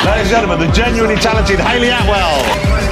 Ladies and gentlemen, the genuinely talented Hayley Atwell.